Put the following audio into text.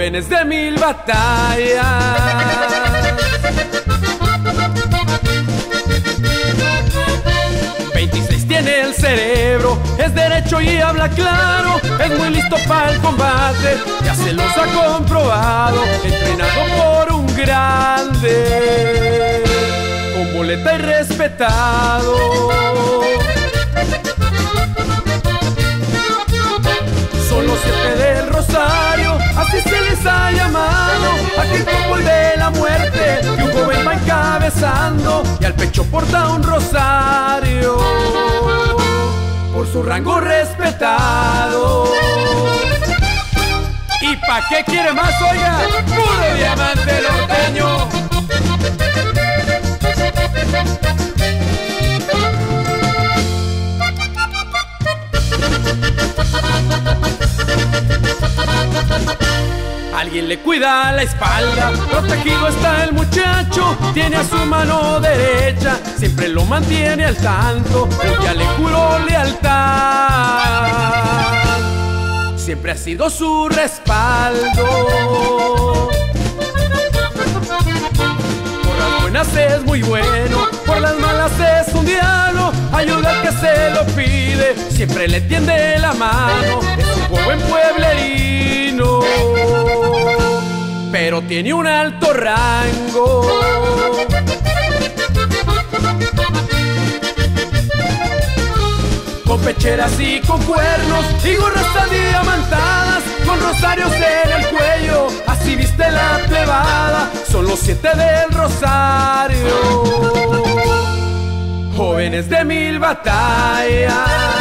jóvenes de 1000 batallas. 26 tiene el cerebro, es derecho y habla claro, es muy listo para el combate, ya se los ha comprobado, entrenado por un grande, con boleta y respetado. Son los 7 del Rosario, así se les ha llamado, aquel fútbol de la muerte que un joven va encabezando y al pecho porta un rosario por su rango respetado. ¿Y pa' qué quiere más, oiga? ¡Puro diamante norteño! Alguien le cuida la espalda, protegido está el muchacho, tiene a su mano derecha, siempre lo mantiene al tanto, él ya le juró lealtad, siempre ha sido su respaldo. Por las buenas es muy bueno, por las malas es un diablo, ayuda al que se lo pide, siempre le tiende la mano, es un joven pueblerino, pero tiene un alto rango. Con pecheras y con cuernos y gorras diamantadas, con rosarios en el cuello, así viste la plebada. Son los 7 del Rosario, jóvenes de 1000 batallas.